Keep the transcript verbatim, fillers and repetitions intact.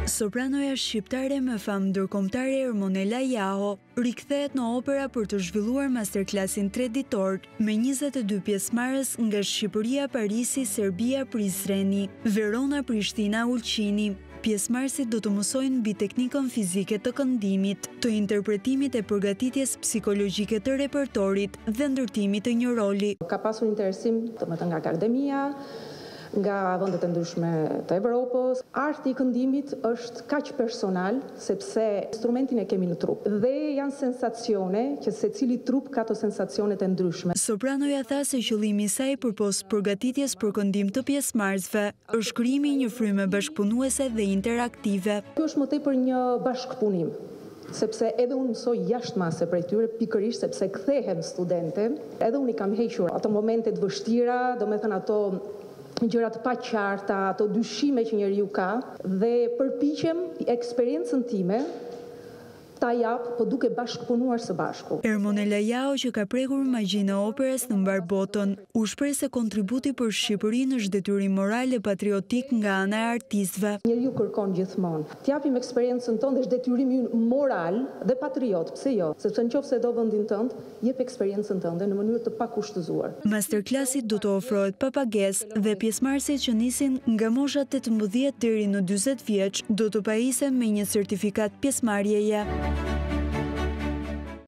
Sopranoja shqiptare me famë ndërkombëtare Ermonela Jaho rikthehet në opera për të zhvilluar Masterclassin tre ditor me njëzet e dy pjesëmarrës nga Shqipëria, Parisi, Serbia, Prizreni, Verona, Prishtina, Ulqini. Pjesëmarrësit do të mësojnë mbi teknikën fizike të këndimit, të interpretimit e përgatitjes psikologjke të repertorit dhe ndërtimit të një roli. Ka pasur interesim të më të nga akademia, nga vendet e ndryshme të Evropës. Arti i këndimit është kaq personal sepse instrumentin e kemi në trup dhe janë sensacione që secili trup ka të sensacionet e ndryshme. Sopranoja tha se qëllimi i saj përpos përgatitjes për këndim të pjesëmarrësve është krijimi i një fryme bashkëpunuese dhe interaktive. Kjo është më tepër një bashkëpunim, sepse edhe unë mësoj jashtë mase prej tyre, pikërisht sepse kthehen studente, edhe unë i kam hequr ato momentet vështira, domethënë ato gjërat pa qarta, ato dyshime që njeriu ka, dhe përpiqem eksperiencën time ta jap, po duke bashkëpunuar së bashku. Ermonela Jaho, që ka prekur magjinë e operës në mbar botën, u shpreh se kontributi për Shqipërinë është detyrim moral e patriotik nga ana e artistëve. Njeriu kërkon gjithmonë të japim eksperiencën tonë dhe është detyrimi ynë moral dhe patriot, pse jo? Sepse nëse do vendin tënd, jep eksperiencën tënde në mënyrë të pakushtëzuar. Masterclassit do të ofrohet pa pagesë dhe pjesëmarrësit që nisin nga mosha tetëmbëdhjetë deri në dyzet vjeç do të pajisen me një certifikat pjesëmarrjeje.